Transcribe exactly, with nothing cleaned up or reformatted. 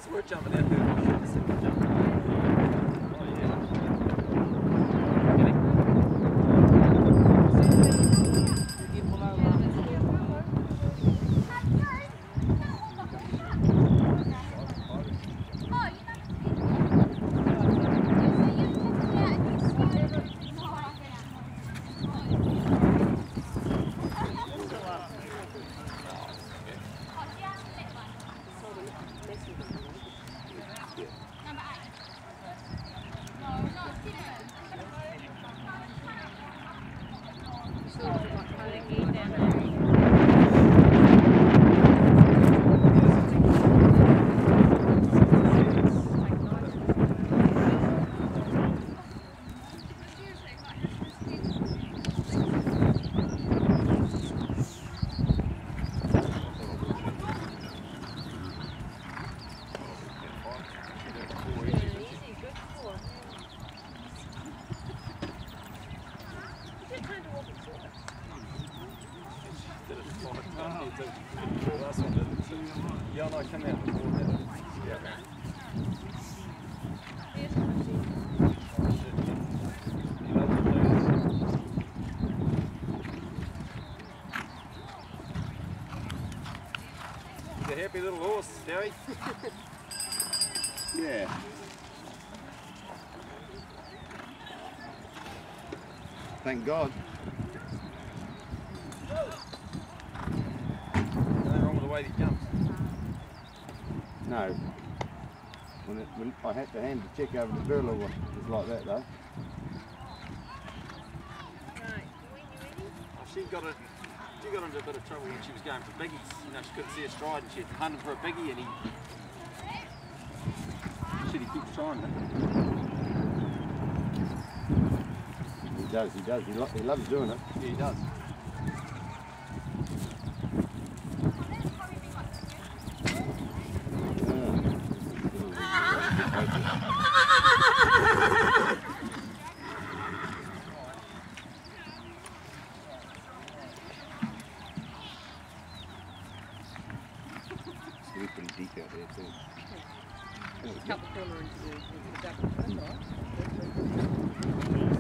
So we're jumping out there. We should have seen them jumping. Oh yeah. Ja, no, I come out before that. Yeah. He's a happy little horse, Derry. Yeah. Thank God. Nothing wrong with the way he jumps. No. When, it, when I had to hand the check over to Burla, it was like that though. Right, when you ready? Oh, she got it. She got into a bit of trouble when she was going for biggies. You know, she couldn't see her stride, and she had to hunt him for a biggie, and he. Shit, he keeps trying. Huh? He does. He does. He, lo he loves doing it. Yeah, he does. It's pretty deep out there too. Couple corner into the, into the back of the front, right?